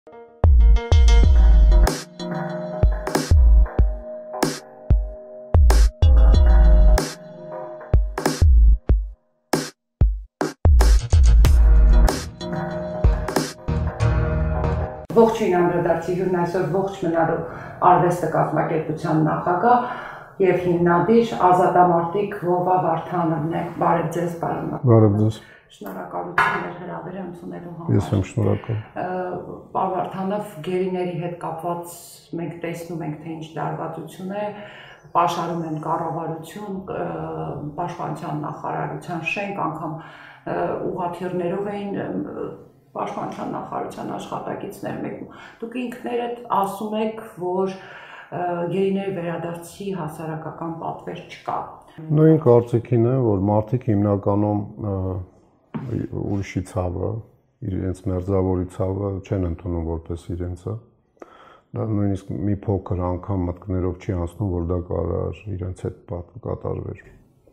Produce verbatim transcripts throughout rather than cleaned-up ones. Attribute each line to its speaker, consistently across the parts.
Speaker 1: Ողջույն անդրադարձի հյուրն այսօր ողջ մնալու արվեստը կազմակերպության նախագահ եւ հիմնադիր ազատամարտիկ Վովա Վարդանովն է։ Բարև ձեզ, պարոն։
Speaker 2: Բարև ձեզ։
Speaker 1: Շնորհակալություն հրավերը ընդունելու համար։
Speaker 2: Ես եմ շնորհակալ։
Speaker 1: Պարոն Վարդանով, գերիների հետ կապված մենք տեսնում ենք, թե ինչ դարվածություն է, պաշարում են կառավարություն, պաշտպանության նախարարության շենք, անգամ ուղղաթիռներով էին Պաշտպանության նախարարության աշխատակիցներ մեկում։ Դուք ինքներդ ասում եք, որ գերիների վերադարձի հասարակական պատվեր չկա։
Speaker 2: Նույն կարծիքին է, որ մարդիկ հիմնականում ուրիշի ցավը, իրենց մերձավորի ցավը չեն ընդունում որպես իրենցը։ Դա նույնիսկ մի փոքր անգամ մտքներով չի անցնում, որ դա կարող իրենց հետ կատարվեր։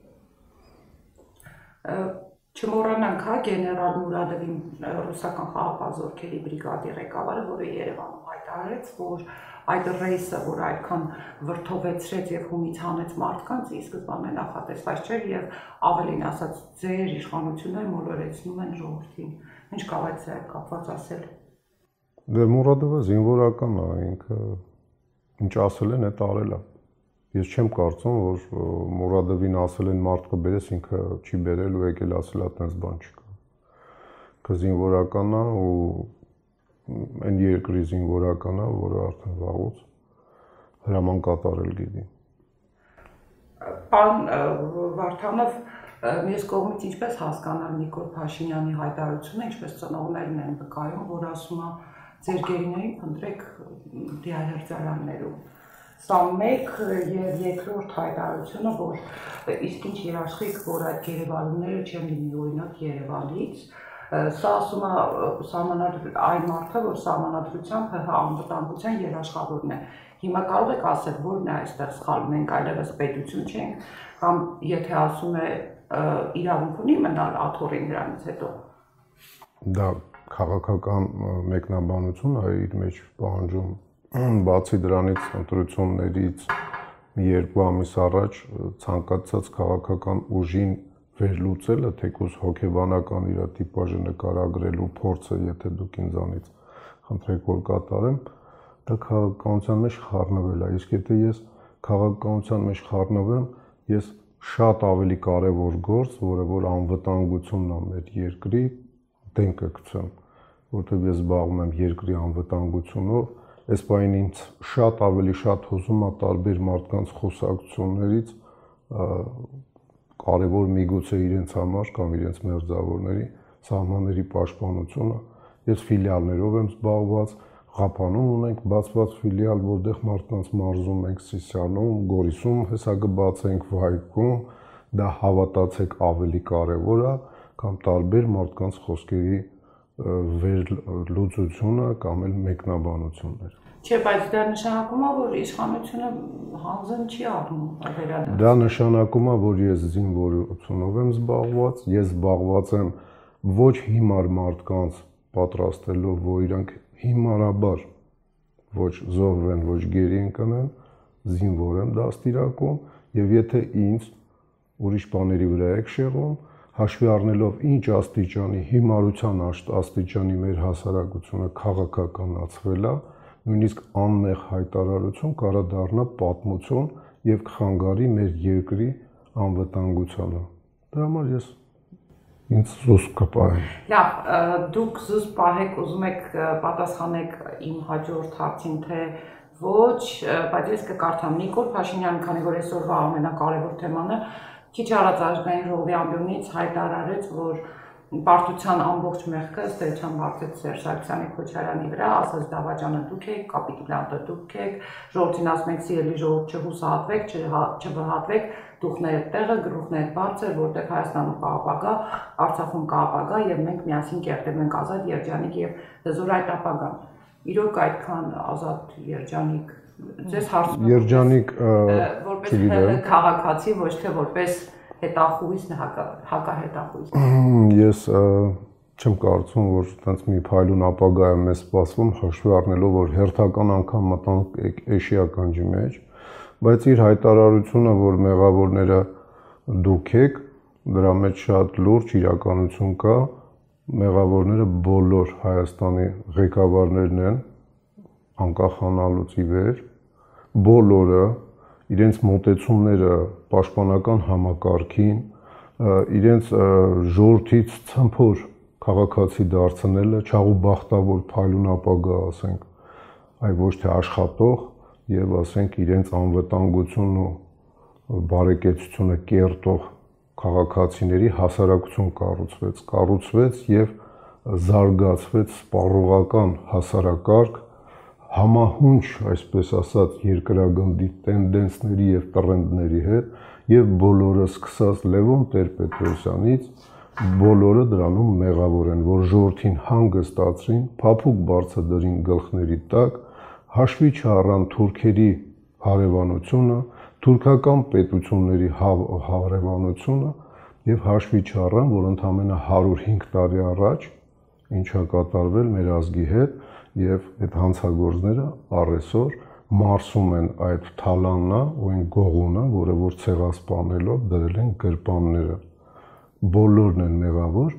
Speaker 1: Չմոռանանք, հա, գեներալ Մուրադովին, ռուսական խաղաղազորքերի բրիգադի ղեկավարը, որը Երևանում հայտարարեց, որ այդ ռեյսը, որ այդքան վրդովեցրեց եւ հումից հանեց մարդկանց, ի սկզբանե նախատեսված չէր եւ ավելին ասած, ձեր իշխանությունները մոլորեցնում են ժողովրդին։ Ինչ կարող եք սա կապված ասել։
Speaker 2: Դե Մուրադովը զինվորական է, ինքը ինչ ասել են, այդ արել է։ Ես չեմ կարծում, որ Մուրադովին ասել են մարդ կբերես, ինքը չի բերել ու եկել ասել այդպես բան չկա։ Ինքը զինվորական է ու այն երկրի զինվորական է, որը արդեն վաղուց հրաման կատարել գիտի։
Speaker 1: Պարոն Վարդանով, մյուս կողմից ինչպես հասկանալ Նիկոլ Փաշինյանի հայտարարությունը, ինչպես ծնողներն են վկայում, որ ասում է ձեր գերիներին փնտրեք դիահերձարաններում։ Սա մեկ եւ երկրորդ հայտարարությունը, որ իսկ ինչ երաշխիք, որ այդ գերեվարումները չեն լինի օրինակ Երևանից, սա ասում է այն մարդը, որ սահմանադրությամբ ՀՀ անվտանգության երաշխավորն է։ Հիմա կարող եք ասել, որն է այստեղ սխալ, մենք այլևս պետություն չենք, կամ եթե ասում է իրավունք ունի մնալ աթոռին դրանից հետո։
Speaker 2: Դա քաղաքական մեկնաբանություն է, իր մեջ պահանջում Բացի դրանից ընտրություններից մի երկու ամիս առաջ ցանկացած քաղաքական ուժին վերլուծելը, թեկուզ հոգեբանական իր տիպաժը նկարագրելու փորձը, եթե դուք ինձանից խնդրեք որ կատարեմ, դա քաղաքականության մեջ խառնվել է։ Իսկ եթե ես քաղաքականության մեջ խառնվեմ, ես շատ ավելի կարևոր գործ, որը որ անվտանգությունն է մեր երկրի, դեմ կգցեմ, որտեղ ես զբաղվում եմ երկրի անվտանգությունով, Այս բանին ինձ շատ ավելի շատ հուզում է տարբեր մարդկանց խոսակցություններից կարևոր միգուցե իրենց համար կամ իրենց մերձավորների սահմանների պաշտպանությունը։ Ես ֆիլիալներով եմ զբաղված, Ղափանում ունենք բացված ֆիլիալ, որտեղ մարդկանց մարզում ենք Սիսիանում, Գորիսում հեսա կբացենք Վայքում, դա հավատացեք ավելի կարևոր է, կամ տարբեր մարդկանց խոսքերի վերլուծությունը կամ էլ մեկնաբանություններ։
Speaker 1: Չէ, բայց դա նշանակում է, որ իշխանությունը հանձն չի առնում վերադարձ։
Speaker 2: Դա նշանակում է, որ ես զինվորությունով եմ զբաղված, ես զբաղված եմ ոչ հիմար մարդկանց պատրաստելով, որ իրանք հիմարաբար ոչ զոհվեն, ոչ գերի ընկնեն, զինվոր եմ դաստիարակում, եւ եթե ինձ ուրիշ բաների վրա եք շեղում, հաշվի առնելով ինչ աստիճանի հիմարության աստիճանի մեր հասարակությունը քաղաքականացվել է, նույնիսկ անմեղ հայտարարություն կարա դառնա պատմություն եւ կխանգարի մեր երկրի անվտանգությանը։ Դրա համար ես ինձ զուսպ կպահեմ։
Speaker 1: Լավ, դուք զուսպ պահեք, ուզում եք պատասխանեք իմ հաջորդ հարցին, թե ոչ, բայց ես կկարդամ Նիկոլ Փաշինյանը, քանի որ այսօրվա ամենակարևոր թեման է, քիչ առաջ ազգային ժողովի ամբիոնից հայտարարեց, որ Պարտության ամբողջ մեղքը ըստ էության վարձեց Սերժ Սարգսյանի Քոչարյանի վրա, ասաց դավաճանը դուք եք, կապիտուլյանտը դուք եք, ժողովրդին ասում եք սիրելի ժողովուրդ չհուսահատվեք, չվհատվեք, դուխներդ տեղը, գլուխներդ բարձր, որտեղ Հայաստանում կա ապագա, Արցախում կա ապագա եւ մենք միասին կերտել ենք ազատ երջանիկ եւ հզոր այդ ապագան։ Իրոք այդքան ազատ երջանիկ ձեզ հարցնում
Speaker 2: երջանիկ
Speaker 1: որպես քաղաքացի, ոչ թե որպես հետախույզ, հակահետախույզ։
Speaker 2: Ես Չեմ կարծում, որ այդպես մի փայլուն ապագա է մեզ սպասվում, հաշվի առնելով, որ հերթական անգամ մտանք էշիա կանջի մեջ, բայց իր հայտարարությունը, որ մեղավորները դուք եք, դրա մեջ շատ լուրջ իրականություն կա, մեղավորները բոլոր Հայաստանի ղեկավարներն են, անկախանալուց ի վեր, բոլորը իրենց մոտեցումները պաշտպանական համակարգին, իրենց ժողովրդից ցմփոր քաղաքացի դարձնելը, չաղուբախտավոր փայլուն ապագա, ասենք, այ ոչ թե աշխատող եւ ասենք իրենց անվտանգությունն ու բարեկեցությունը կերտող քաղաքացիների հասարակություն կառուցվեց, կառուցվեց եւ զարգացվեց սպառողական հասարակարգ, համահունչ, այսպես ասած, երկրագնդի տենդենսների եւ տրենդների հետ եւ բոլորը սկսած Լևոն Տեր-Պետրոսյանից բոլորը դրանում մեղավոր են, որ ժողովրդին հանգստացրին, փափուկ բարձրդրին գլխների տակ, հաշվի չառան թուրքերի հարևանությունը, թուրքական պետությունների հարևանությունը եւ հաշվի չառան, որ ընդամենը հարյուր հինգ տարի առաջ ինչա կատարվել մեր ազգի հետ եւ այդ հանցագործները առեսօր մարսում են այդ թալաննա ու այն գողունը, որը որ ցեղասպանելով դրել են գրպանները։ Բոլորն են մեղավոր,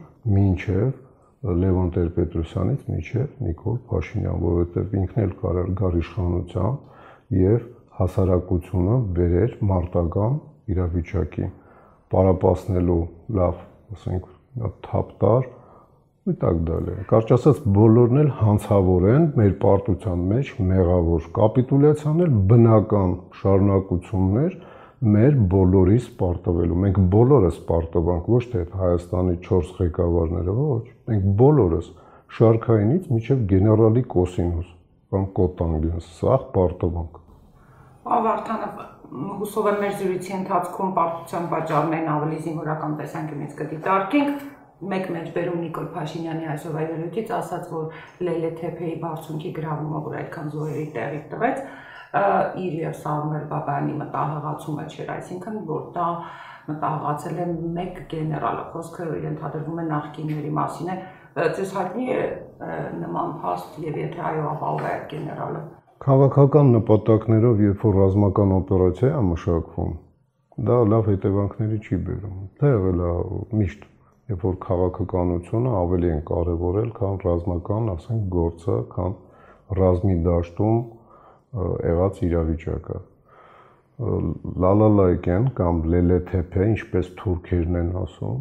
Speaker 2: մինչև Լևոն Տեր-Պետրոսյանից մինչև Նիկոլ Փաշինյան, որովհետև ինքն էլ կարար գար իշխանության եւ հասարակությունը բերեր մարտական իրավիճակի, պարապացնելու լավ, ասենք, թափտար ու так далее։ Կարճ ասած, բոլորն էլ հանցավոր են մեր պարտության մեջ մեղավոր, կապիտուլյացիան էլ բնական շարունակություններ մեր բոլորիս պարտվելու։ Մենք բոլորս պարտվանք, ոչ թե Հայաստանի չորս ղեկավարները, ոչ, մենք բոլորս շարքայինից մինչև գեներալի Կոսինուս կամ Կոտանգենս, սաղ պարտվանք։
Speaker 1: Պարոն Վարդանов, հուսով եմ մեր զրույցի ընթացքում պարտության պատճառներն ավելի զինվորական տեսանկյունից կդիտարկենք։ Մեկ մեջբերում Նիկոլ Փաշինյանի այսօր ելույթից ասաց, որ Լելե-Թեփեի բարձունքի գրավումը, որ այդքան զոհերի տեղի տվեց, իր եւ Սամվել Բաբայանի մտահղացումը չէր, այսինքն որ դա մտահղացել է մեկ գեներալը, խոսքը ենթադրվում է նախկինների մասին է, ձեզ հայտնի է նման փաստ եւ եթե այո, ապա ով է այդ գեներալը։
Speaker 2: Քաղաքական նպատակներով, երբ որ ռազմական օպերացիա է մշակվում, դա լավ հետևանքների չի բերում։ Դա եղել է միշտ, երբ որ քաղաքականությունը ավելի են կարևորել, քան ռազմական, ասենք, գործը, քան ռազմի դաշտում եղած իրավիճակը։ Լալալայկեն կամ Լելե-Թեփե, ինչպես թուրքերն են ասում,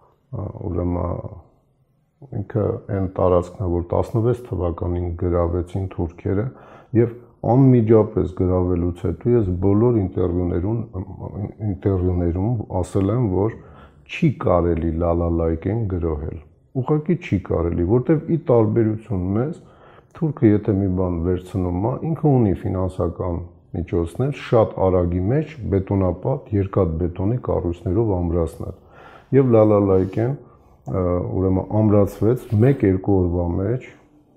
Speaker 2: ուրեմն ինքը այն տարածքն է, որ տասնվեց թվականին գրավեցին թուրքերը եւ անմիջապես գրավելուց հետո ես բոլոր ինտերվյուներում ինտերվյուներում ասել եմ, որ չի կարելի Լալալայկեն գրոհել։ Ուղղակի չի կարելի, որտեվ ի տարբերություն մեզ թուրքը եթե մի բան վերցնում է, ինքը ունի ֆինանսական միջոցներ շատ արագի մեջ բետոնապատ, երկաթ բետոնի կառույցներով ամրացնել։ Եվ Լալալայկեն ուրեմն ամրացվեց մեկ-երկու օրվա մեջ,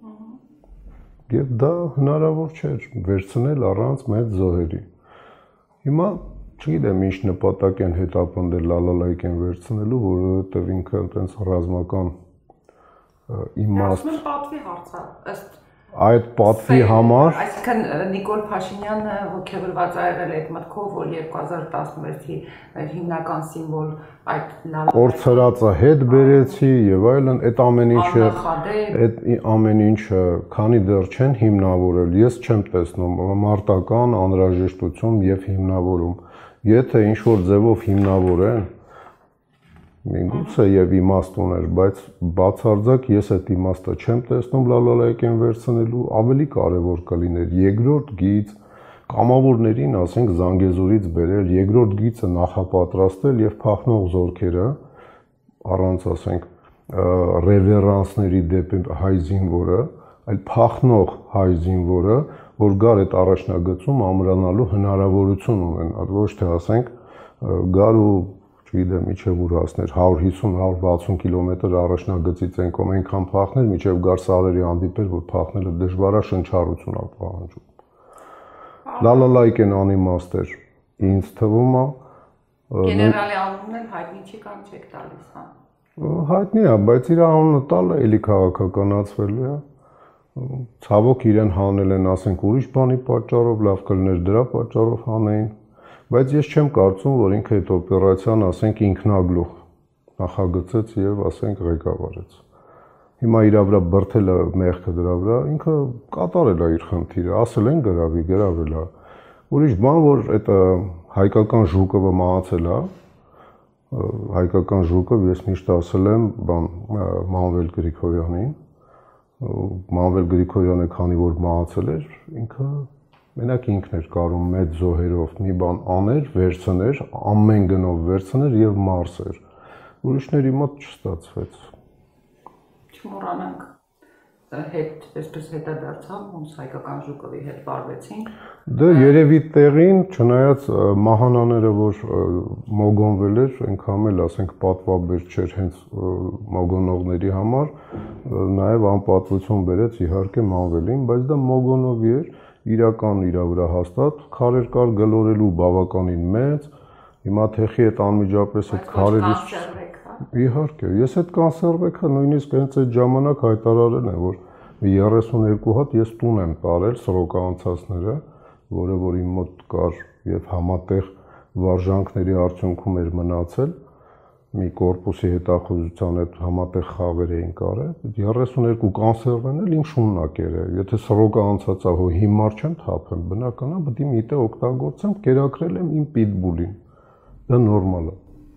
Speaker 2: եւ դա հնարավոր չէր վերցնել առանց մեծ զոհերի։ Հիմա չգիտեմ ինչ նպատակ են հետապնդել Լալալայկեն վերցնելու, որովհետեւ ինքը այնպես ռազմական իմաստ
Speaker 1: պատվի հարց է, ըստ
Speaker 2: այդ պատվի համար,
Speaker 1: այսինքն Նիկոլ Փաշինյանը ողջևորված է եղել այդ մտքով, որ երկու հազար տասնվեցի հիմնական սիմվոլ այդ
Speaker 2: Օրցրածը հետ բերեցի եւ այլն, այդ ամեն ինչը, այդ ամեն ինչը, քանի դեռ չեն հիմնավորել, ես չեմ տեսնում մարտական անհրաժեշտություն եւ հիմնավորում։ Եթե ինչ որ ձևով հիմնավորեն, միգուցե եւ իմաստ ուներ, բայց բացարձակ ես այդ իմաստը չեմ տեսնում Լալալայկեն վերցնելու, ավելի կարևոր կլիներ երկրորդ գիծ կամավորներին, ասենք, Զանգեզուրից բերել, երկրորդ գիծը նախապատրաստել եւ փախնող զորքերը առանց, ասենք, ռևերանսների դեպի հայ զինվորը, այլ փախնող հայ զինվորը, որ գար այդ առաջնագծում ամրանալու հնարավորություն ունենալ, ոչ թե, ասենք, գար ու չգիտեմ, միջև ուր հասներ հարյուր հիսուն հարյուր վաթսուն կիլոմետր առաջնագծից են կողմ այնքան փախնել, միջև գար սարերի հանդիպել, որ փախնելը դժվար է, շնչառություն է պահանջում։ Լալալայկեն անիմաստ էր, ինձ թվում է։
Speaker 1: Գեներալի անունն էլ հայտնի չի կամ չեք տալիս, հա։
Speaker 2: Հայտնի է, բայց իր անունը տալը էլի քաղաքականացվելու է։ Ցավոք իրեն հանել են, ասենք, ուրիշ բանի պատճառով, լավ կլներ դրա պատճառով հանեին, բայց ես չեմ կարծում, որ ինքը այդ օպերացիան, ասենք, ինքնագլուխ նախագծեց եւ, ասենք, ղեկավարեց։ Հիմա իրա վրա բրթել է մեղքը դրա վրա, ինքը կատարել է իր խնդիրը, ասել են գրավի, գրավել է։ Ուրիշ բան, որ այդ հայկական Ժուկովը մահացել է, հայկական Ժուկով ես միշտ ասել եմ, բան Մանվել Գրիգորյանին, Մանվել Գրիգորյանը քանի որ մահացել էր, ինքը մենակ ինքն էր կարում մեծ զոհերով մի բան աներ, վերցներ, ամեն գնով վերցներ եւ մարսեր։ Ուրիշների մոտ չստացվեց։
Speaker 1: Չմոռանանք հետ, այսպես հետադարձավ, ոնց հայկական Ժուկովի հետ վարվեցին։
Speaker 2: Դե երևի տեղին, չնայած մահանաները, որ մոգոնվել էր, այնքան էլ, ասենք, պատվաբեր չէր հենց մոգոնողների համար, նաև անպատվություն բերեց իհարկե Մանվելին, բայց դա մոգոնովի էր, իրական իրա վրա հաստատ քարեր կար գլորելու բավականին մեծ, հիմա թեխի այդ անմիջապես այդ քարերից իհարկե, ես այդ կանսերվեքը նույնիսկ հենց այդ ժամանակ հայտարարել եմ, որ երեսունյոթ հատ ես տուն եմ տարել սրոկանցածները, որը որ իմ մոտ կար եւ համատեղ վարժանքների արդյունքում էր մնացել, մի կորպուսի հետախուզության հետ համատեղ խաղեր էին կարել, երեսունյոթ կանսերվն էլ իմ շուննակեր է, եթե սրոկանցածա հո հիմար չեմ թափեմ, բնական է, պետք է միտը օգտագործեմ, կերակրել եմ իմ պիտբուլին, դա նորմալ է։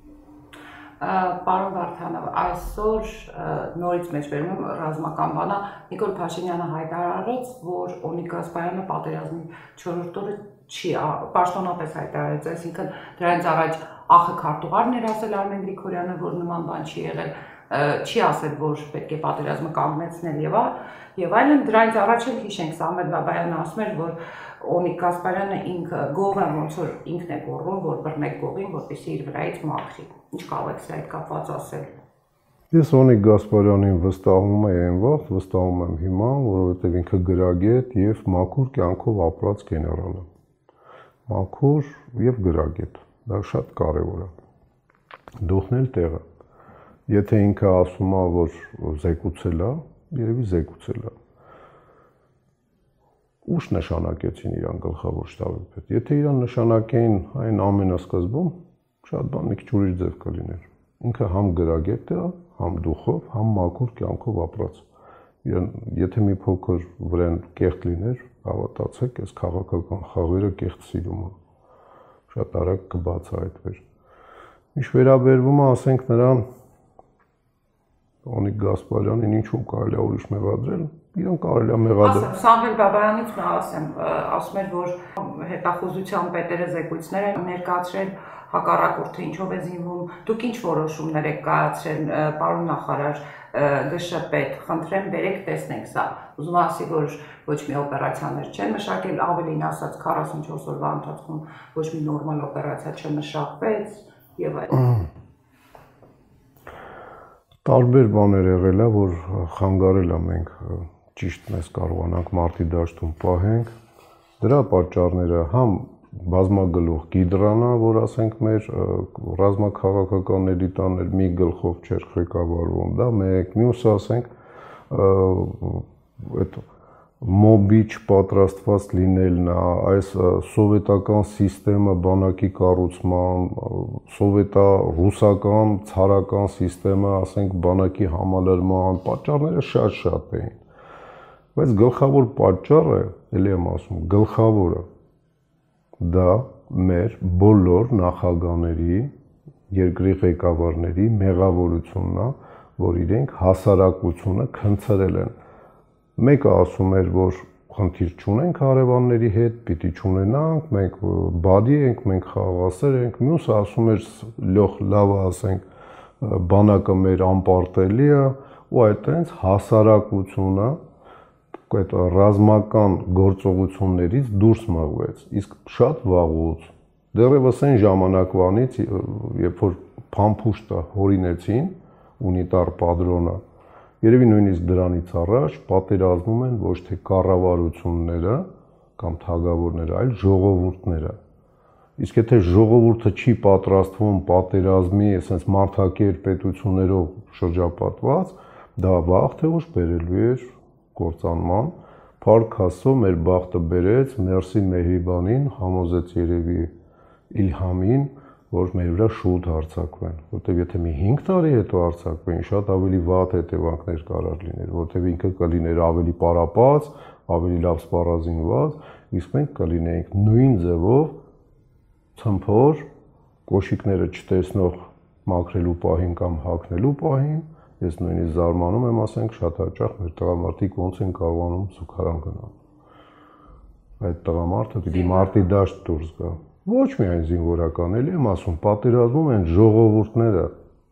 Speaker 1: Պարոն Վարդանով, այսօր նորից մեջբերում եմ ռազմական բանա, Նիկոլ Փաշինյանը հայտարարեց, որ Օնիկ Գասպարյանը պատերազմի չորրորդ օրը չի, պաշտոնապես հայտարարեց, այսինքն դրանից առաջ ախը քարտուղարն էր ասել Արմեն Գրիգորյանը, որ նման բան չի եղել, չի ասել, որ պետք է պատերազմը կանգնեցնել եւ եւ այլն, դրանից առաջ էլ հիշենք Սամվել Բաբայանը ասում էր, որ Օնիկ Գասպարյանը ինքը գողը ոնց որ ինքն է գոռում, որ բռնեք գողին, որպեսզի իր վրայից մաքրի։ Ինչ կարող եք սա այդ կապված ասել։
Speaker 2: Ես Օնիկ Գասպարյանին վստահում եմ վաղ, վստահում եմ հիմա, որովհետև ինքը գրագետ եւ մաքուր կյանքով ապրած գեներալ է։ Մաքուր եւ գրագետ։ Դա շատ կարեւոր է։ Դուխնել տեղը։ Եթե ինքը ասում է, որ զեկուցել է, երևի զեկուցել է։ Ուշ նշանակեցին իրան գլխավոր շտաբի պետ։ Եթե իրան նշանակեին այն ամենասկզբում, շատ բան մի քիչ ուրիշ ձև կլիներ։ Ինքը համ գրագետ է, համ դուխով, համ մաքուր կյանքով ապրած։ Եթե մի փոքր վրան կեղտ լիներ, հավատացեք, այս քաղաքական խաղերը կեղտ սիրում է։ Շատ արագ կբացահայտվեր։ Ինչ վերաբերվում է, ասենք նրան Օնիկ Գասպարյանին ինչու կարելի է ուրիշ մեղադրել, իրան կարելի է մեղադրել։
Speaker 1: Սամվել Բաբայանից նա ասեմ, ասում էր, որ հետախուզության պետերը զեկույցներ են ներկայացրել հակառակորդը ինչով է զինվում, դուք ինչ որոշումներ եք կայացրել, պարոն նախարար, ԳՇՊետ, խնդրեմ բերեք տեսնենք սա։ Ուզում ասի, որ ոչ մի օպերացիաներ չեն մշակել, ավելին ասած քառասունչորս օրվա ընթացքում ոչ մի նորմալ օպերացիա չմշակվեց եւ այլն։
Speaker 2: Տարբեր բաներ եղել է, որ խանգարել է մենք ճիշտ մեզ կարողանանք մարտի դաշտում պահենք։ Դրա պատճառները համ բազմագլուխ Գիդրանա, որ ասենք մեր ռազմաքաղաքականների տան էր մի գլխով չէր ղեկավարվում, դա մեկ, մյուսը ասենք այդ մոբի չպատրաստված լինելն է, այս սովետական սիստեմը բանակի կառուցման, սովետա-ռուսական ցարական սիստեմը, ասենք բանակի համալրման, պատճառները շատ-շատ էին։ Բայց գլխավոր պատճառը, ելի եմ ասում, գլխավորը դա մեր բոլոր նախագահների, երկրի ղեկավարների մեղավորությունն է, որ իրենք հասարակությունը քնցրել են։ Մեկը ասում էր, որ խնդիր չունենք հարևանների հետ, պիտի չունենանք, մենք բադի ենք, մենք խաղաղասեր ենք, մյուսը ասում էր լող լավ ասենք, բանակը մեր անպարտելի է, ու այդտենց հասարակությունը այդ ռազմական գործողություններից դուրս մղվեց, իսկ շատ վաղուց, դեռևս այն ժամանակվանից, երբ որ փամփուշտը հորինեցին, ունիտար падրոնը, երևի նույնիսկ դրանից առաջ պատերազմում են ոչ թե կառավարությունները կամ թագավորները, այլ ժողովուրդները։ Իսկ եթե ժողովուրդը չի պատրաստվում պատերազմի, այսպես մարդակեր պետություններով շրջապատված, դա վաղ թե ուշ բերելու էր կործանման։ Փառք Աստծո, մեր բախտը բերեց, մերսի Մեհրիբանին, համոզեց երևի Իլհամին, որ մեր վրա շուտ հարձակվեն, որտեղ եթե մի հինգ տարի հետո հարձակվեն, շատ ավելի վատ հետևանքներ կարող լիներ, որտեղ ինքը կլիներ ավելի պարապած, ավելի լավ սպառազինված, իսկ մենք կլինեինք նույն ձևով ցմփոր կոշիկները չտեսնող մաքրելու պահին կամ հագնելու պահին, ես նույնիսկ զարմանում եմ, ասենք, շատ հաճախ մեր տղամարդիկ ոնց են կարողանում զուգարան գնալ։ Այդ տղամարդը պիտի մարտի դաշտ դուրս գա։ Ոչ միայն զինվորական, էլի եմ ասում, պատերազմում են ժողովուրդները։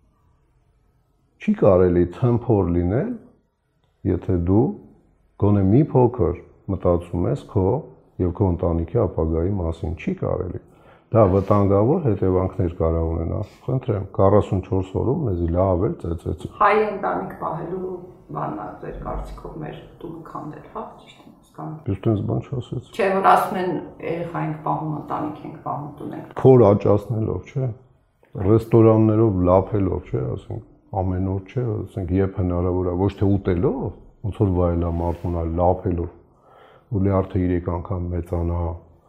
Speaker 2: Չի կարելի ցմփոր լինել, եթե դու գոնե մի փոքր մտածում ես քո եւ քո ընտանիքի ապագայի մասին, չի կարելի։ Դա վտանգավոր հետևանքներ կարող ունենա։ Խնդրեմ, քառասունչորս օրում մեզի լավ էլ ծեծեցի։
Speaker 1: Հայ ընտանիք պահելու բանա ձեր կարծիքով մեր տունը քանդել, հա, ճիշտ եմ հասկանում։
Speaker 2: Դուստենց բան չասեց։
Speaker 1: Չէ, որ ասում են երեխա ենք պահում, ընտանիք ենք պահում, տուն ենք։
Speaker 2: Փոր աճացնելով, չէ։ Ռեստորաններով լափելով, չէ, ասենք, ամեն օր, չէ, ասենք, երբ հնարավոր է, ոչ թե ուտելով, ոնց որ վայելամարտունա լափելով, ու լյարդը երեք անգամ մեծանա,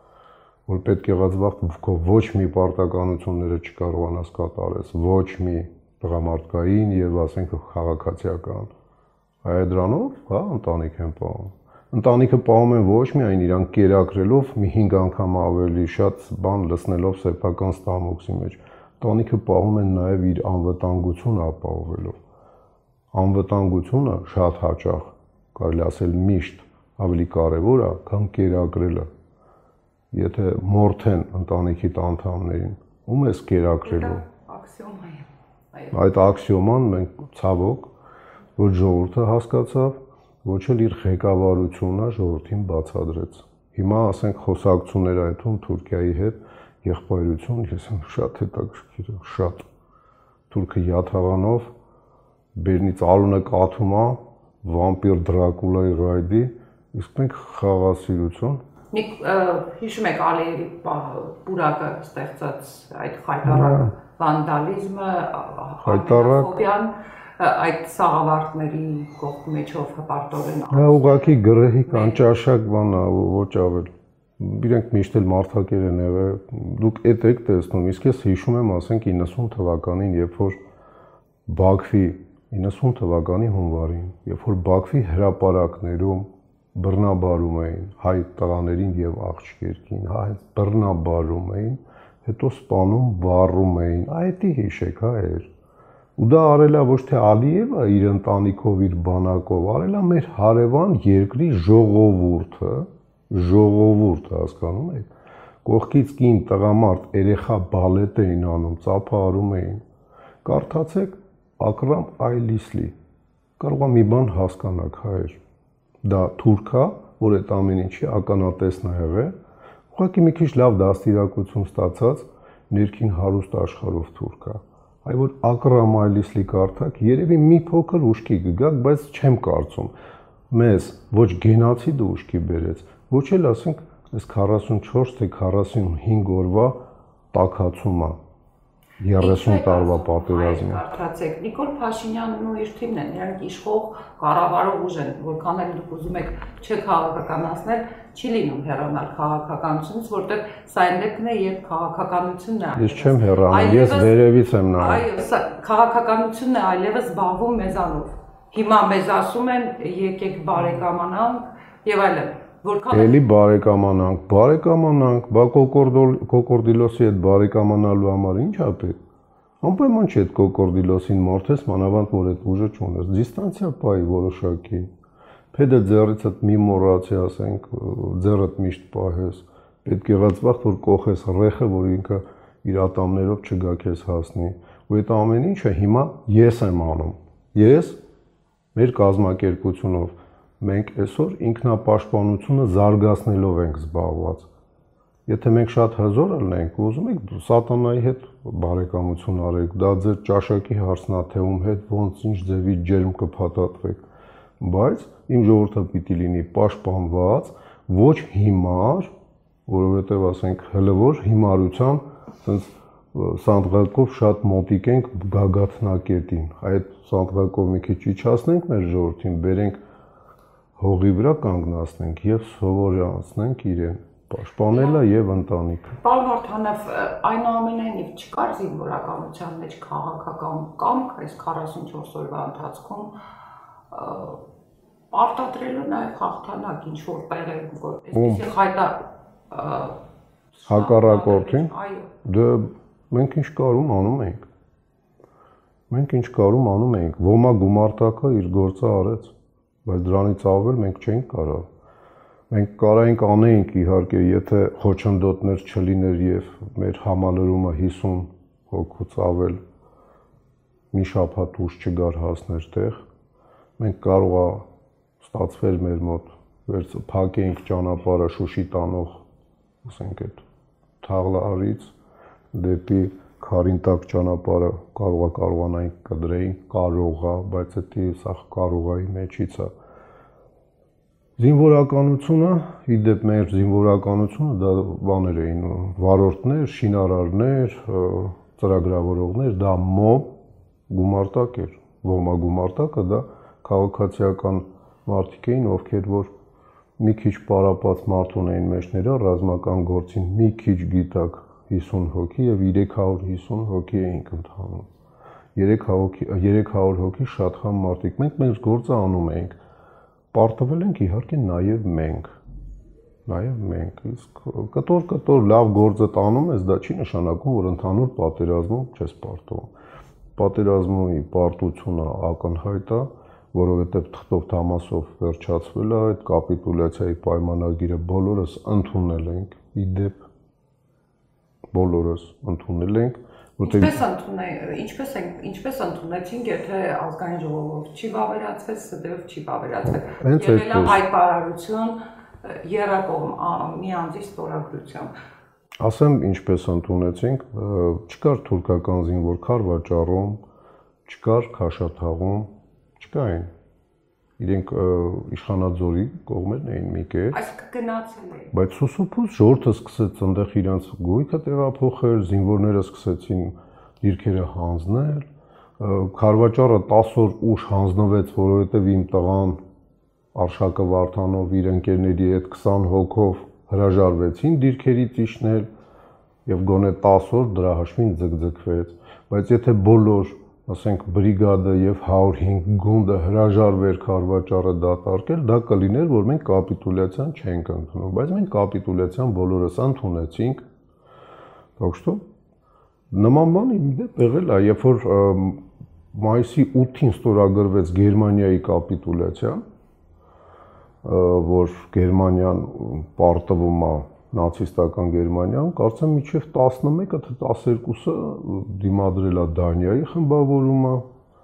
Speaker 2: որ պետք եղած վաղ քո ոչ մի պարտականությունները չկարողանաս կատարես, ոչ մի տղամարդկային եւ ասենք քաղաքացիական։ Այ դրանով, հա, ընտանիք են պահում։ Ընտանիքը պահում են ոչ միայն իրան կերակրելով մի հինգ անգամ ավելի շատ բան լցնելով սեփական ստամոքսի մեջ, ընտանիքը պահում են նաեւ իր անվտանգությունը ապահովելով։ Անվտանգությունը շատ հաճախ, կարելի ասել միշտ ավելի կարևոր է, քան կերակրելը։ Եթե մորթեն ընտանիքի անդամներին, ում ես կերակրելու։
Speaker 1: Աքսիոմա է։
Speaker 2: Այդ աքսիոման մենք ցավոք ոչ ժողովուրդը հասկացավ, ոչ էլ իր ղեկավարությունը ժողովրդին բացադրեց։ Հիմա ասենք խոսակցություններ այդում Թուրքիայի հետ եղբայրություն, ես եմ շատ հետաքրքիր, շատ թուրքը յաթաղանով բերնից արունը կաթում է վամպիր Դրակուլայի ռայդի, իսկ մենք խաղաղասիրություն։
Speaker 1: Հիշում եք Ալիևի պուրակը ստեղծած այդ խայտարակ վանդալիզմը, խայտարակոբիան, այդ սաղավարտների կողքի մեջով հպարտորեն։
Speaker 2: Դա ուղղակի գրեհի կանճաշակ բան է, ոչ ավել։ Իրենք միշտ էլ մարդակեր են եղել, դուք էդ եք տեսնում, իսկ ես հիշում եմ, ասենք իննսուն թվականին, երբ որ Բաքվի իննսուն թվականի հունվարին, երբ որ Բաքվի հրապարակներում բռնաբարում էին հայ տղաներին եւ աղջիկերքին, հա, բռնաբարում էին, հետո սպանում, վառում էին, այդի հիշեք, հա, էր։ Ու դա արել է ոչ թե Ալիևը իր ընտանիքով, իր բանակով, արել է մեր հարևան երկրի ժողովուրդը, ժողովուրդը, հասկանում եք, կողքից կին տղամարդ, երեխա բալետ էին անում, ծափահարում էին։ Կարդացեք Ակրամ Այլիսլի, կարող է մի բան հասկանաք, հայր։ Դա թուրք է, որ այդ ամեն ինչի ականատեսն է եղել, ուղղակի մի քիչ լավ դաստիարակություն ստացած ներքին հարուստ աշխարհով թուրք է։ Այ որ Ակրամ Այլիսլի կարդաք, երևի մի փոքր ուշքի կգաք, բայց չեմ կարծում, մեզ ոչ գենոցիդը ուշքի բերեց, ոչ էլ ասենք այս քառասունչորս թե քառասունհինգ օրվա տաքացումը երեսուն տարվա պատերազմը։
Speaker 1: Կարդացեք, Նիկոլ Փաշինյանն ու իր թիմն են, նրանք իշխող կառավարող ուժ են, որքան էլ դուք ուզում եք չքաղաքականացնել, չի լինում հեռանալ քաղաքականությունից, որտեղ սա այն դեպքն է, երբ քաղաքականությունն է։
Speaker 2: Ես չեմ հեռանում, ես վերևից եմ նայում։
Speaker 1: Այո, սա քաղաքականությունն է այլևս զբաղվում մեզանով։ Հիմա մեզ ասում են եկեք բարեկամանանք եւ այլն։
Speaker 2: Էլի բարեկամանանք, բարեկամանանք, բա կոկորդիլոսի հետ բարեկամանալու համար ինչ ա պետք։ Անպայման չի այդ կոկորդիլոսին մորթես, մանավանդ որ այդ ուժը չունես, դիստանցիա պայի որոշակի։ Փեդը ձեռիցդ մի մոռացի, ասենք, ձեռդ միշտ պահես, պետք եղած վաղ որ կողես ռեխը, որ ինքը իր ատամներով չգա քեզ հասնի։ Ու այդ ամեն ինչը հիմա ես եմ անում։ Ես մեր կազմակերպությունով մենք այսօր ինքնապաշտպանությունը զարգացնելով ենք զբաղված։ Եթե մենք շատ հզոր լինենք, ուզում եք սատանայի հետ բարեկամություն արեք, դա ձեր ճաշակի հարսնաթեում հետ ոնց ինչ ձևի ջերմ կփաթաթվեք, բայց իմ ժողովուրդը պիտի լինի պաշտպանված, ոչ հիմար, որովհետև ասենք հլվոր հիմարության ասենց Սանդղակով շատ մոտիկ ենք գագաթնակետին։ Այդ Սանդղակով մի քիչ իջացնենք մեր ժողովրդին, բերենք հողի վրա կանգնացնենք եւ սովորացնենք իրեն, պաշտպանելը եւ ընտանիքը։
Speaker 1: Պարոն Վարդանов, այնուամենայնիվ չկար զինվորականության մեջ քաղաքական կամք այս քառասունչորս օրվա ընթացքում արտադրելու նաեւ հաղթանակ ինչ որ տեղերում, որ այսպեսի խայտա
Speaker 2: հակառակորդին, դե մենք ինչ կարում անում ենք։ Մենք ինչ կարում անում ենք, ոմա գումարտակը իր գործը արեց, բայց դրանից ավել մենք չենք կարող։ Մենք կարայինք անեինք իհարկե, եթե խոչընդոտներ չլիներ եւ մեր համալրումը հիսուն հոգուց ավել մի շաբաթ ուշ չգար հասներ տեղ, մենք կարող է ստացվեր մեր մոտ, վերց փակեինք ճանապարհը Շուշի տանող, ասենք այդ Թաղլարից դեպի Քարինտակ ճանապարհը կարող է կարողանայինք կդրեինք, կարող է, բայց դա սա կարողայի մեջից է։ Զինվորականությունը, իդեպ մեր զինվորականությունը դա բաներ էին, վարորդներ, շինարարներ, ծրագրավորողներ, դա մոբ գումարտակ էր, ոմա գումարտակը դա քաղաքացիական մարդիկ էին, ովքեր որ մի քիչ պարապած մարդ ունեին մեջները, ռազմական գործին մի քիչ գիտակ հիսուն հոգի եւ երեք հարյուր հիսուն հոգի էինք ընդհանում։ երեք հարյուր հոգի շատ խամ մարդիկ։ Մենք մեր գործը անում ենք։ Պարտվել ենք իհարկե նաեւ մենք։ Նաեւ մենք։ Իսկ կտոր-կտոր լավ գործը տանում ես, դա չի նշանակում, որ ընդհանուր պատերազմում չես պարտվում։ Պատերազմի պարտությունը ակնհայտ է, որովհետև թղթով Թամասով վերջացվել է այդ կապիտուլյացիայի պայմանագիրը, բոլորս ընդունել ենք, իդեպ բոլորս ընդունել ենք,
Speaker 1: որտեղ Ինչպես ընդունել, ինչպես ենք, ինչպես ընդունեցինք, եթե ազգային ժողովուրդ չի վավերացվեց, ՍԴ չի վավերացվել։ Եղել է հայտարարություն երակողմ մի անձի ստորագրությամբ։
Speaker 2: Ասեմ, ինչպես ընդունեցինք, չկար թուրքական զինվոր Քարվաճառում, չկար Քաշաթաղում, չկային։ Իրենք Իշխանաձորի կողմերն էին մի կետ։
Speaker 1: Այսինքն գնացել էին։
Speaker 2: Բայց սուսուփուց ժողովուրդը սկսեց այնտեղ իրենց գույքը տեղափոխել, զինվորները սկսեցին դիրքերը հանձնել։ Քարվաճառը տասը օր ուշ հանձնվեց, որովհետև իմ տղան Արշակը Վարդանով իր ընկերների հետ քսան հոգով հրաժարվեցին դիրքերից իջնել եւ գոնե տասը օր դրա հաշվին ձգձգվեց, բայց եթե բոլոր, ասենք, բրիգադը եւ հարյուր հինգ գունդը հրաժարվեր Քարվաճառը դատարկել, դա կլիներ, որ մենք կապիտուլյացիան չենք ընդունում, բայց մենք կապիտուլյացիան բոլորս ընդունեցինք։ Так что նման բան իդեպ եղել է, երբ որ մայիսի ութին ստորագրվեց Գերմանիայի կապիտուլյացիան, որ Գերմանիան պարտվում է նացիստական Գերմանիան, կարծեմ մինչև տասնմեկը թե տասներկուսը դիմադրել է Դանիայի խմբավորումը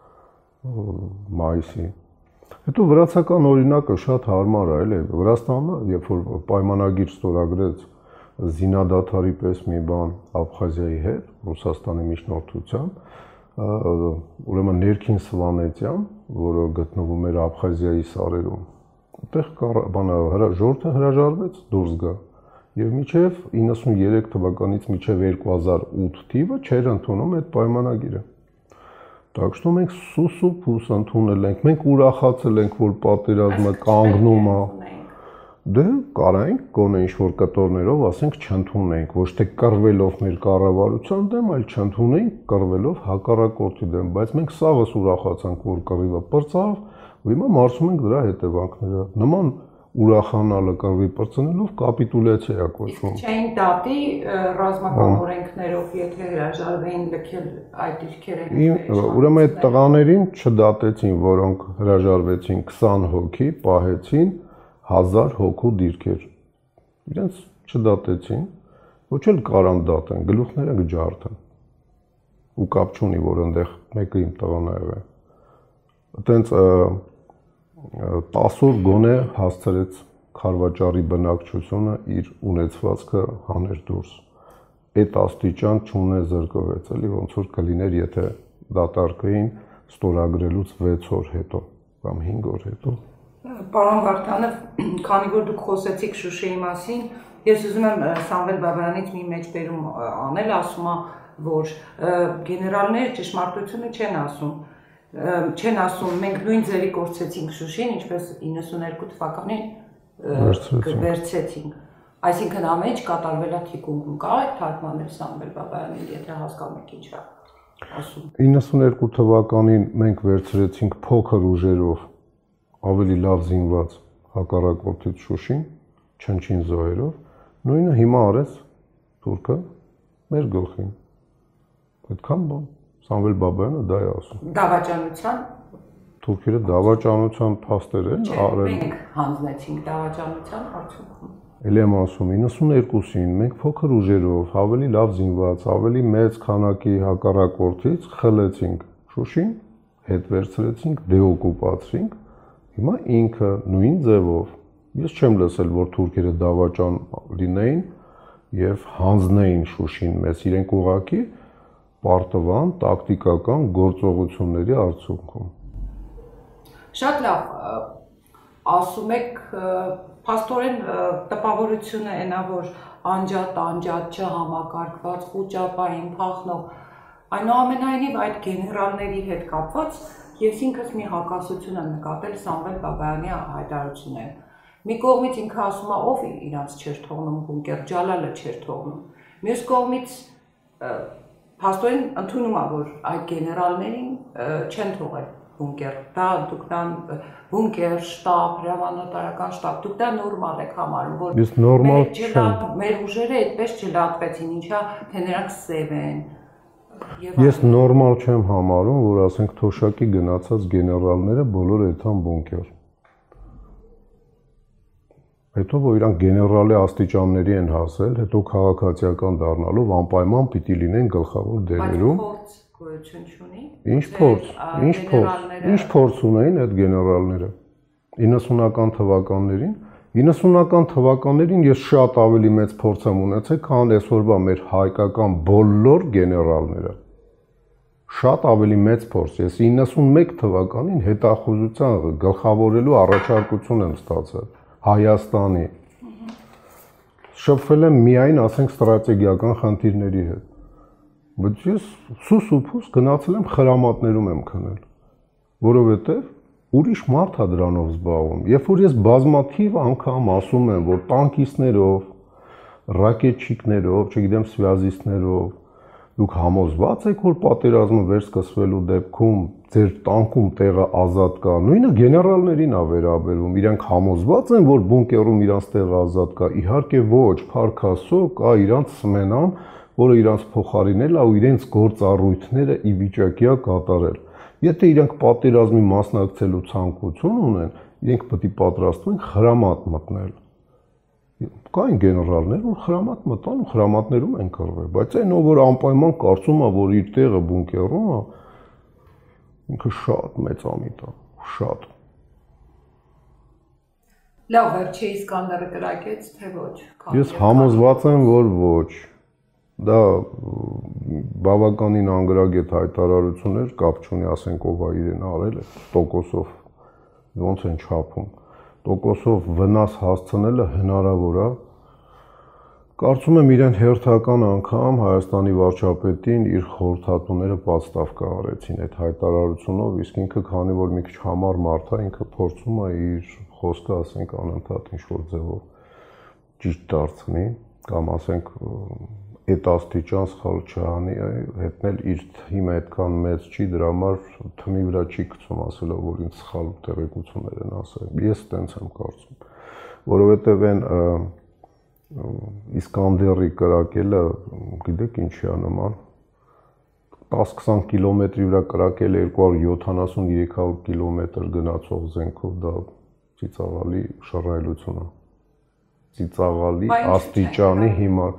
Speaker 2: մայիսի։ Հետո վրացական օրինակը շատ հարմար է, էլի, Վրաստանը, երբ որ պայմանագիր ստորագրեց զինադադարի պես մի բան Աբխազիայի հետ, Ռուսաստանի միջնորդությամբ, ուրեմն ներքին Սվանեցյան, որը գտնվում էր Աբխազիայի սարերում, այդտեղ բանը ժողովուրդը հրաժարվեց դուրս գա։ Եվ մինչև իննսուններեք թվականից մինչև երկու հազար ութ թիվը չէր ընդունում այդ պայմանագիրը։ Так что մենք սուսուփուս ընդունել ենք, մենք ուրախացել ենք, որ պատերազմը կանգնում է։ Դե կարայինք գոնե ինչ-որ կտորներով, ասենք, չընդունենք, ոչ թե կռվելով մեր կառավարության դեմ, այլ չընդունենք կռվելով հակառակորդի դեմ, բայց մենք սաղս ուրախացանք, որ կռիվը պրծավ, ու հիմա մարսում ենք դրա հետևանքները։ Նման ուրախանալը կռվի պրծնելով կապիտուլյացիա է կոչվում։
Speaker 1: Իսկ չէին դատի ռազմական օրենքներով, եթե հրաժարվեին լքել այդ դիրքերը։
Speaker 2: Ուրեմն այդ տղաներին չդատեցին, որոնք հրաժարվեցին քսան հոգի, պահեցին հազար հոգու դիրքեր։ Իրենց չդատեցին, ոչ էլ կարան դատեն, գլուխները գջարդեն։ Ու կապ չունի, որ այնտեղ մեկը իմ տղան ա եղել։ Այտենց տասը օր գոնե հասցրեց Քարվաճառի բնակչությունը իր ունեցվածքը հաներ դուրս։ Այդ աստիճան չունե զրկվեց, էլի ոնց որ կլիներ, եթե դատարկեին ստորագրելուց վեց օր հետո կամ հինգ օր հետո։
Speaker 1: Պարոն Վարդանов, քանի որ դուք խոսեցիք Շուշիի մասին, ես ուզում եմ Սամվել Բաբայանից մի մեջբերում անել, ասում է, որ գեներալները ճշմարտությունը չեն ասում, չեն ասում, մենք նույն ձևի կորցրեցինք Շուշին, ինչպես իննսուններկու թվականին վերցրեցինք։ Այսինքն ամեն ինչ կատարվել է թիկունքում, կա այդ թարգմանել Սամվել Բաբայանին, եթե հասկանում եք ինչ է ասում։
Speaker 2: իննսուններկու թվականին մենք վերցրեցինք փոքր ուժերով ավելի լավ զինված հակառակորդից Շուշին, չնչին զոհերով, նույնը հիմա արեց թուրքը մեր գլխին։ Այդքան բան, Սամվել Բաբայանը դա է ասում։
Speaker 1: Դավաճանության
Speaker 2: Թուրքերը դավաճանության փաստեր են արել։
Speaker 1: Մենք հանձնեցինք դավաճանության արդյունքում։
Speaker 2: Էլ եմ ասում, իննսուններկուսին մենք փոքր ուժերով, ավելի լավ զինված, ավելի մեծ քանակի հակառակորդից խլեցինք Շուշին, հետ վերցրեցինք, դեօկուպացրինք։ Հիմա ինքը նույն ձևով, ես չեմ լսել, որ թուրքերը դավաճան լինեին եւ հանձնեին Շուշին մեզ, իրենք ուղղակի պարտվան տակտիկական գործողությունների արդյունքում։
Speaker 1: Շատ լավ, ասում եք, փաստորեն տպավորությունը այնա, որ անջատ, անջատ չհամակարգված, խուճապային, փախնող, այնուամենայնիվ այդ գեներալների հետ կապված ես ինքս մի հակասություն եմ նկատել Սամվել Բաբայանի հայտարարությունները։ Մի կողմից ինքը ասում է, ով իրանց չէր թողնում բունկեր, Ջալալը չէր թողնում։ Մյուս կողմից փաստորեն ընդունում է, որ այդ գեներալներին չեն թողել բունկեր, դա դուք դան բունկեր, շտաբ, հրամանատարական շտաբ, դուք դա նորմալ եք համարում, որ
Speaker 2: Ես նորմալ չեմ։
Speaker 1: Մեր ուժերը այդպես չլատվեցին, ինչա թե նրանք սև են։
Speaker 2: Ես նորմալ չեմ համարում, որ ասենք թոշակի գնացած գեներալները բոլորը այդքան բունկեր։ Հետո որ իրանք գեներալի աստիճանների են հասել, հետո քաղաքացիական դառնալով անպայման պիտի լինեն գլխավոր դերերում։
Speaker 1: Գոյություն չունի։
Speaker 2: Ինչ փորձ, ինչ փորձ, ինչ փորձ ունեին այդ գեներալները։ իննսունական թվականներին, իննսունական թվականներին ես շատ ավելի մեծ փորձ եմ ունեցել, քան այսօրվա մեր հայկական բոլոր գեներալները։ Շատ ավելի մեծ փորձ։ Ես իննսունմեկ թվականին հետախուզության գլխավորելու առաջարկություն եմ ստացել Հայաստանի։ Շփվել եմ միայն, ասենք, ստրատեգիական խնդիրների հետ։ Բայց ես սուս ու փուս գնացել եմ խրամատներում եմ քնել, որովհետև ուրիշ մարդ է դրանով զբաղվում։ Երբ որ ես բազմաթիվ անգամ ասում եմ, որ տանկիստներով, ռակետչիկներով, չգիտեմ, սվյազիստներով դուք համոզված եք, որ պատերազմը վերսկսվելու դեպքում ձեր տանկում տեղը ազատ կա։ Նույնը գեներալներին է վերաբերում։ Իրանք համոզված են, որ բունկերում իրանց տեղը ազատ կա։ Իհարկե ոչ, փառք Աստծո, կա իրանց սմենան, որը իրանց փոխարինել է ու իրենց գործառույթները ի վիճակի է կատարել։ Եթե իրանք պատերազմի մասնակցելու ցանկություն ունեն, իրենք պետք է պատրաստվեն խրամատ մտնել։ Կային գեներալներ, որ խրամատ մտան ու խրամատներում են կռվել, բայց այն ով որ անպայման կարծում է, որ իր տեղը բունկերում է, ինքը շատ մեծ ամիտ է, շատ։
Speaker 1: Լավ, վերջի Իսկանդերը կրակեց, թե ոչ։
Speaker 2: Ես համոզված եմ, որ ոչ։ Դա բավականին անգրագետ հայտարարություն էր, կապ չունի, ասենք ով է իրեն արել, տոկոսով ոնց են չափում, տոկոսով վնաս հասցնելը հնարավոր է։ Կարծում եմ իրեն հերթական անգամ Հայաստանի վարչապետին իր խորհրդատուները պատստավ կհարեցին այդ հայտարարությունով, իսկ ինքը քանի որ մի քիչ համառ մարդ է, ինքը փորձում է իր խոսքը, ասենք, անընդհատ ինչ-որ ձևով ճիշտ դարձնի, կամ ասենք այդ աստիճան սխալ չանի, հետնել իր թիմը այդքան մեծ չի, դրա համար թմի վրա չի գցում, ասելով, որ ինձ սխալ տեղեկություններ են ասել։ Ես տենց եմ կարծում, որովհետև այն Իսկանդերի կրակելը, գիտեք ինչի է նման, տասը-քսան կիլոմետրի վրա կրակել երկու հարյուր յոթանասուն երեք հարյուր կիլոմետր գնացող զենքով, դա ծիծաղալի շռայլություն է, ծիծաղալի աստիճանի հիմար։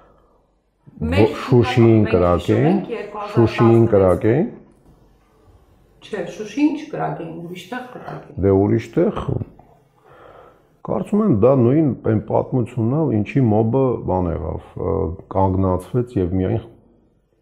Speaker 2: Շուշիին կրակեին, Շուշիին կրակեին։
Speaker 1: Չէ, Շուշիին չկրակեին, ուրիշտեղ կրակեին։
Speaker 2: Դե ուրիշտեղ կարծում եմ դա նույն այն պատմությունն է, ինչի մոբը բան եղավ, կանգնացվեց եւ միայն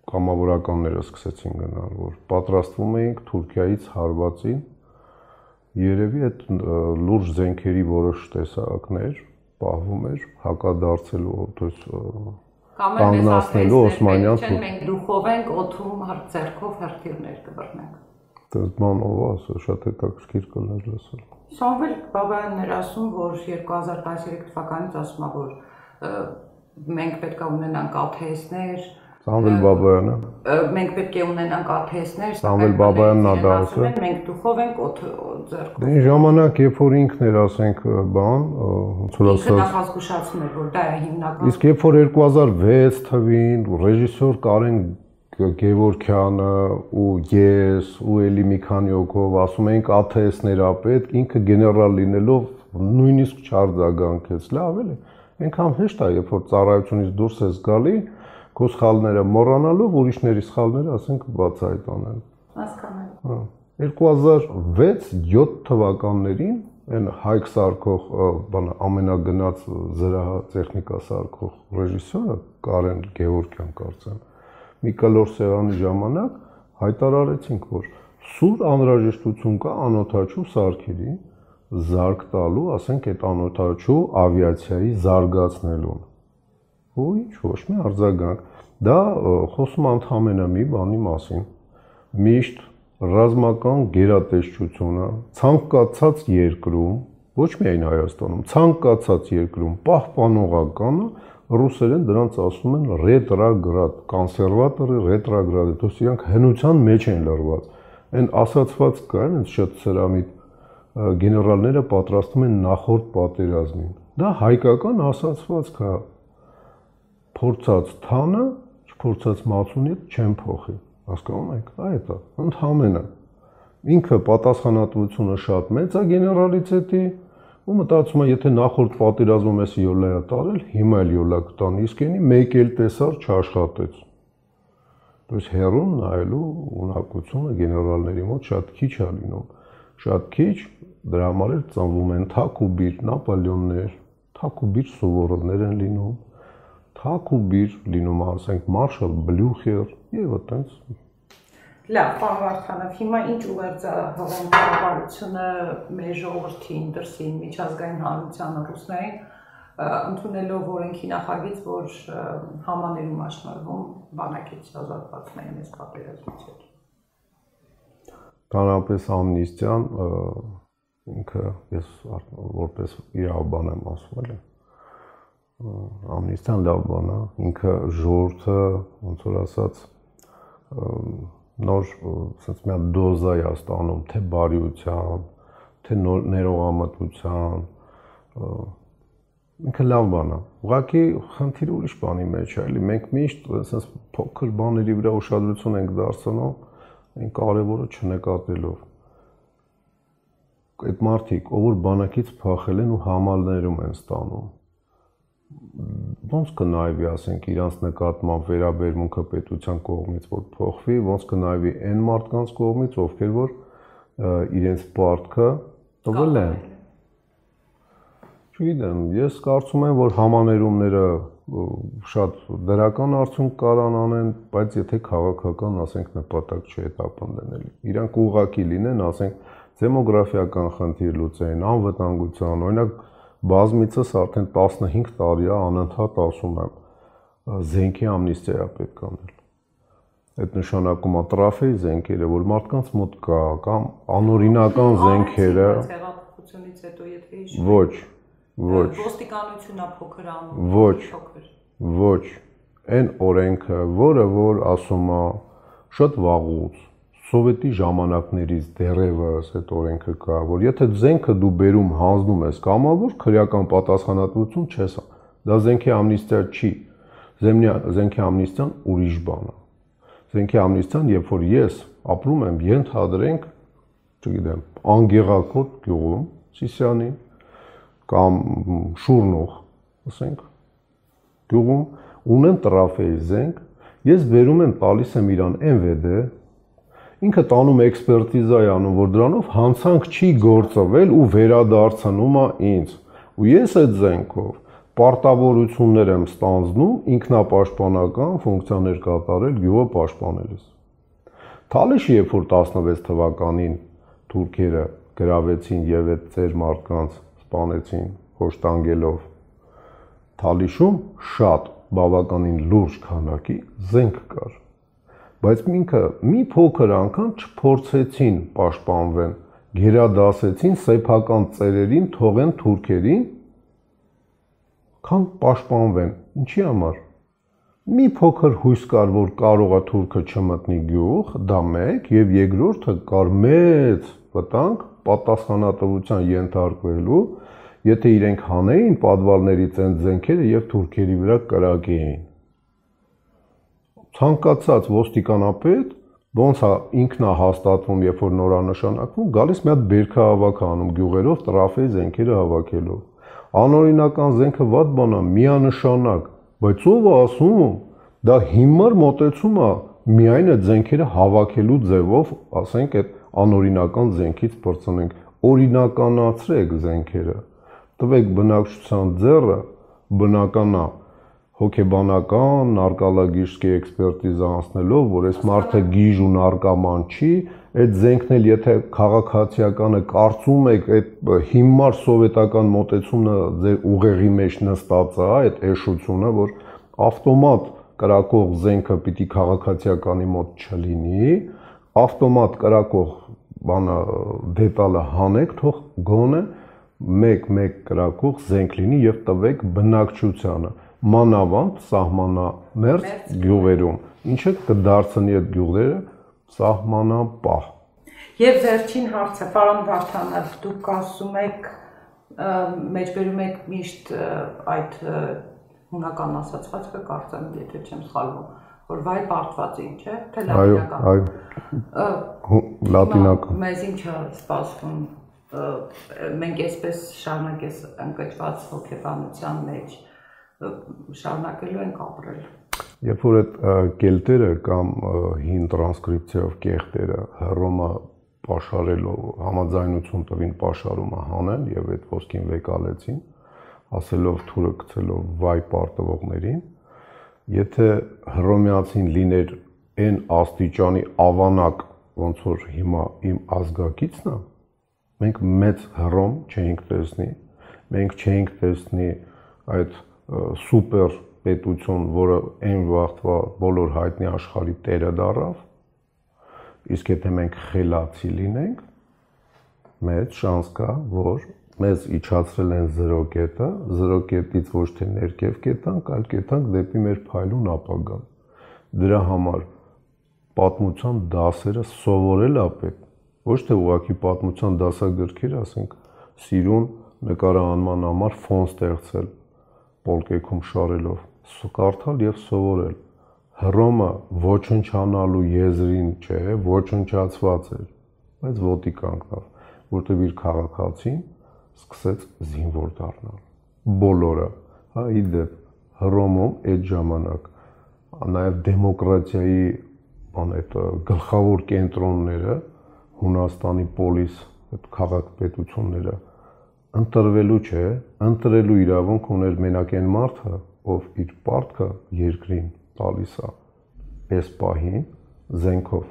Speaker 2: կամավորականները սկսեցին գնալ, որ պատրաստվում էինք Թուրքիայից հարվածին երևի այդ լուրջ զենքերի որոշ տեսակներ պահվում էր հակադարձելու, то есть կանգնացնելու Օսմանյան թուրք։
Speaker 1: Մենք դուխով ենք օթում ձեռքով հրթիռներ կբռնենք։
Speaker 2: Դա բանով ասա, շատ հետաքրքիր կլներ լսել։
Speaker 1: Սամվել Բաբայանն էր ասում, որ երկու հազար տասներեք թվականից ասում է, որ մենք պետք է ունենանք ա թե էսներ։
Speaker 2: Սամվել Բաբայանը։
Speaker 1: Մենք պետք է ունենանք ա թե էսներ,
Speaker 2: Սամվել Բաբայանն ա դա ասել։
Speaker 1: Մենք դուխով ենք օթ ձեռքով։
Speaker 2: Դե ժամանակ, երբ որ ինքն էր, ասենք, բան, ոնց որ ասած։
Speaker 1: Ինքը նախազգուշացնում էր, որ դա է հիմնական։
Speaker 2: Իսկ երբ որ երկու հազար վեց թվին ռեժիսոր Կարեն Գևորգյանը ու ես ու էլի մի քանի օկով ասում էինք ա թե էսներ ա պետք, ինքը գեներալ լինելով նույնիսկ չարձագանքեց, լավ էլի։ Այնքան հեշտ է, երբ որ ծառայությունից դուրս ես գալի, քո սխալները մոռանալով, ուրիշների սխալները, ասենք, բացահայտ անել։
Speaker 1: Հասկանալի։
Speaker 2: երկու հազար վեց յոթ թվականներին այն Հայկ Սարգող բանը ամենագնաց զրահատեխնիկա սարքող ռեժիսորը Կարեն Գևորգյան կարծեմ մի կլոր սեղանի ժամանակ հայտարարեցինք, որ սուր անհրաժեշտություն կա անօդաչու սարքերի զարգ տալու, ասենք այդ անօդաչու ավիացիայի զարգացնելուն։ Ու ինչ ոչ մի արձագանք։ Դա խոսում ընդհանրապես մի բանի մասին։ Միշտ ռազմական գերատեսչությունը ցանկացած երկրում, ոչ միայն Հայաստանում, ցանկացած երկրում պահպանողականը ռուսերեն դրանց ասում են ռետրագրադ, կոնսերվատորը ռետրագրադ, то есть իրանք հնության մեջ են լրված։ Այն ասացված կա, այնց շատ սրամիտ գեներալները պատրաստում են նախորդ պատերազմին։ Դա հայկական ասացված կա։ Փորձած թանը, չփորձած մածունի չեն փոխի։ Հասկանում եք, այդ է, ընդհանրապես։ Ինքը պատասխանատվությունը շատ մեծ է գեներալից հետի, ու մտածում է, եթե նախորդ պատերազմում էս յոլա է տարել, հիմա էլ յոլա կտան, իսկ էնի մեկ էլ տեսար չաշխատեց։ То есть հերուն նայելու ունակությունը գեներալների մոտ շատ քիչ է լինում։ Շատ քիչ, դրա համար էլ ծնվում են թակ ու բիր Նապոլեոններ, թակ ու բիր Սուվորովներ են լինում, թակ ու բիր լինում, ասենք, Մարշալ Բլյուխեր եւ այդպես։
Speaker 1: Լավ, պարոն Վարդանov, հիմա ինչ ուղերձ է հղում կառավարությունը մեր ժողովրդին, դրսին, միջազգային հանրությանը, ռուսներին, ընդունելով օրենքի նախագիծ, որ համաներում աշնորհվում բանակից ազատվածներին այս պատերազմից հետ։
Speaker 2: Կանապես ամնիստիան ինքը ես որպես իրավաբան եմ ասում էլի։ Ամնիստիան լավ բան է, ինքը ժողովուրդը, ոնց որ ասած, նոր sense մի հատ դոզա է ստանում, թե բարիության, թե ներողամտության, ինքը լավ բան է։ Ուղղակի խնդիրը ուրիշ բանի մեջ է, էլի մենք միշտ sense փոքր բաների վրա ուշադրություն ենք դարձնում, այն կարևորը չնկատելով։ Այդ մարդիկ, ով որ բանակից փախել են ու համալներում են ստանում, ոնց կնայվի, ասենք, իրանց նկատմամբ վերաբերմունքը պետության կողմից, որ փոխվի, ոնց կնայվի այն մարդկանց կողմից, ովքեր որ իրենց պարտքը տվել են։ Չգիտեմ, ես կարծում եմ, որ համաներումները շատ դրական արդյունք կարան անեն, բայց եթե քաղաքական, ասենք, նպատակ չհետապնդեն էլի։ Իրանք ուղղակի լինեն, ասենք, դեմոգրաֆիական խնդիր լուծեն, անվտանգության, օրինակ բազմիցս արդեն տասնհինգ տարի է անընդհատ ասում եմ, զենքի ամնիստիա է պետք անել։ Այդ նշանակում է տրաֆեի զենքերը, որ մարդկանց մոտ կա, կամ անօրինական զենքերը։
Speaker 1: Հեղափոխությունից հետո եթե հիշում
Speaker 2: Ոչ, ոչ։
Speaker 1: Ոստիկանությունն է փոքր անում։
Speaker 2: Ոչ, ոչ։ Այն օրենքը, որը որ ասում է շատ վաղուց Սովետի ժամանակներից դեռևս այդ օրենքը կա, որ եթե զենքը դու բերում հանձնում ես կամավոր, քրեական պատասխանատվություն չես ա։ Դա զենքի ամնիստիա չի։ Զենքի ամնիստիան ուրիշ բան է։ Զենքի ամնիստիան, երբ որ ես ապրում եմ, ենթադրենք, չգիտեմ, Անգեղակոտ գյուղում, Սիսիանի կամ Շուրնող, ասենք, գյուղում ունեմ տրաֆեի զենք, ես բերում եմ, տալիս եմ իրան Էն Վե Դե, ինքը տանում էքսպերտիզա է անում, որ դրանով հանցանք չի գործվել ու վերադարձնում է ինձ։ Ու ես այդ զենքով պարտավորություններ եմ ստանձնում ինքնապաշտպանական ֆունկցիաներ կատարել գյուղը պաշտպանելիս։ Թալիշը, երբ որ տասնվեց թվականին թուրքերը գրավեցին եւ այդ ծեր մարդկանց սպանեցին հոշտանգելով Թալիշում շատ բավականին լուրջ քանակի զենք կար, բայց ինքը մի փոքր անգամ չփորձեցին պաշտպանվեն, գերադասեցին սեփական ծերերին, թողեն թուրքերին, քան պաշտպանվեն, ինչի համար։ Մի փոքր հույս կար, որ կարող է թուրքը չմտնի գյուղ, դա մեկ, եւ երկրորդը կար մեծ վտանգ պատասխանատվության ենթարկվելու, եթե իրենք հանեին պատվալներից այն զենքերը եւ թուրքերի վրա կրակեին։ Ցանկացած ոստիկանապետ ոնց է ինքն է հաստատվում, երբ որ նորանշանակվում, գալիս մի հատ բերքահավաք անում գյուղերով տրաֆեի զենքերը հավաքելով։ Անօրինական զենքը վատ բան է, միանշանակ, բայց ով է ասում, դա հիմար մոտեցում է միայն այդ զենքերը հավաքելու ձևով, ասենք այդ անօրինական զենքից բրցնենք, օրինականացրեք զենքերը, տվեք բնակչության ձեռը, բնական է հոգեբանական, նարկալագիժկի էքսպերտիզա անցնելով, որ այս մարդը գիժ ու նարկաման չի, այդ զենքն էլ եթե քաղաքացիականը կարծում եք, այդ հիմար սովետական մոտեցումը ձեր ուղեղի մեջ նստած է, այդ էշությունը, որ ավտոմատ կրակող զենքը պիտի քաղաքացիականի մոտ չլինի, ավտոմատ կրակող բանը դետալը հանեք, թող գոնե մեկ-մեկ կրակող զենք լինի եւ տվեք բնակչությանը, մանավանդ սահմանամերձ գյուղերում, ինչը կդարձնի այդ գյուղերը սահմանապահ։
Speaker 1: Եվ վերջին հարցը, պարոն Վարդանов, դուք ասում եք, մեջբերում եք միշտ այդ հունական ասացվածքը, կարծեմ, եթե չեմ սխալվում, որ վայ պարտվածին, չէ՞, թե լատինական։
Speaker 2: Այո, այո, լատինական։
Speaker 1: Մեզ ինչ է սպասվում, մենք այսպես շարունակես ընկճված հոգեբանության մեջ շարունակելու ենք ապրել։
Speaker 2: Երբ որ այդ կելտերը կամ հին տրանսկրիպցիայով կեղտերը Հռոմը պաշարելով համաձայնություն տվին պաշարումը հանեն եւ այդ ոսկին վեկալեցին, ասելով թուրը գցելով վայ պարտվողներին, եթե հռոմեացին լիներ այն աստիճանի ավանակ, ոնց որ հիմա իմ ազգակիցն է, մենք մեծ Հռոմ չէինք տեսնի, մենք չէինք տեսնի այդ սուպեր պետություն, որը այն վաղտվա բոլոր հայտնի աշխարհի տերը դառավ, իսկ եթե մենք խելացի լինենք, մեծ շանս կա, որ մեզ իջացրել են զրո կետը, զրո կետից ոչ թե ներքև կետանք, այլ կետանք դեպի մեր փայլուն ապագան։ Դրա համար պատմության դասերը սովորել է պետք, ոչ թե ուղղակի պատմության դասագրքեր, ասենք, սիրուն նկարահանման համար ֆոն ստեղծել, պոլկեքում շարելով, կարդալ եւ սովորել։ Հռոմը ոչնչանալու եզրին չէ, ոչնչացված էր, բայց ոտի կանգնավ, որտեղ իր քաղաքացին սկսեց զինվոր դառնալ։ Բոլորը, հա, իդեպ Հռոմում այդ ժամանակ նաեւ դեմոկրատիայի այդ գլխավոր կենտրոնները, Հունաստանի պոլիս, այդ քաղաքպետությունները ընտրվելու չէ, ընտրելու իրավունք ուներ մենակ այն մարդը, ով իր պարտքը երկրին տալիս է, այս պահին զենքով։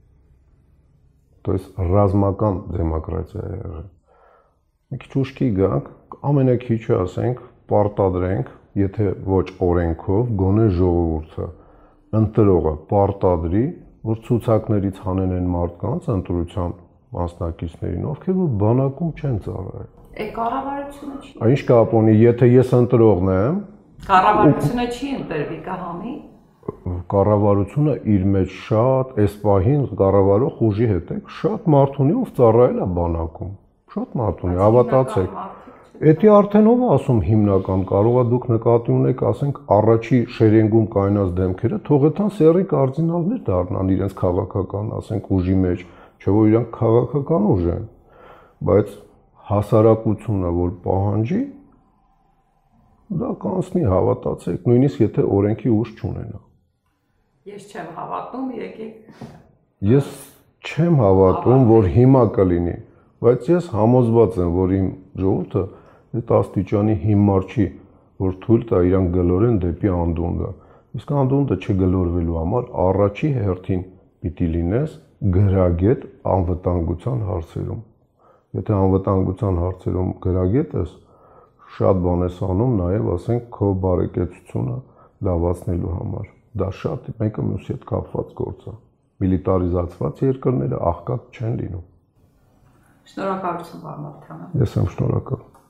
Speaker 2: То есть ռազմական դեմոկրատիա է եղել։ Մի քիչ ուշքի գանք, ամենակիչը ասենք, պարտադրենք, եթե ոչ օրենքով, գոնե ժողովուրդը, ընտրողը պարտադրի, որ ցուցակներից հանեն այն մարդկանց ընտրության մասնակիցներին, ովքեր որ բանակում չեն ծառայել։
Speaker 1: Է կառավարությունը չի։
Speaker 2: Ինչ կապ ունի, եթե ես ընտրողն եմ,
Speaker 1: կառավարությունը չի ընտրվի, կհանի։
Speaker 2: Կառավարությունը իր մեջ շատ, այս պահին կառավարող ուժի հետ է, շատ մարդ ունի, ով ծառայել է բանակում։ Շատ մարդ ունի, հավատացեք։ Էդի արդեն ով ասում հիմնական, կարող է դուք նկատի ունեք, ասենք, առաջի շերենգում կայնած դեմքերը, թողեցան սերի կարդինալներ դառնան իրենց քաղաքական, ասենք, ուժի մեջ, չէ՞ որ իրանք քաղաքական ուժ են, բայց հասարակությունը, որ պահանջի, դա կանցնի, հավատացեք, նույնիսկ եթե օրենքի ուժ չունենա։
Speaker 1: Ես չեմ հավատում, եկեք։
Speaker 2: Ես չեմ հավատում, որ հիմա կլինի, բայց ես համոզված եմ, որ իմ ժողովուրդը այդ աստիճանի հիմար չի, որ թույլ տա իրան գլորեն դեպի անդունդը։ Իսկ անդունդը չգլորվելու համար առաջի հերթին պիտի լինես գրագետ անվտանգության հարցերում։ Եթե անվտանգության հարցերում գրագետ ես, շատ բան ես անում նաև, ասենք, քո բարեկեցությունը լավացնելու համար։ Դա շատ մեկը մյուսի հետ կապված գործ է։ Միլիտարիզացված երկրները աղքատ չեն լինում։
Speaker 1: Շնորհակալություն, պարոն Մարտիրոսյան։
Speaker 2: Ես եմ շնորհակալ։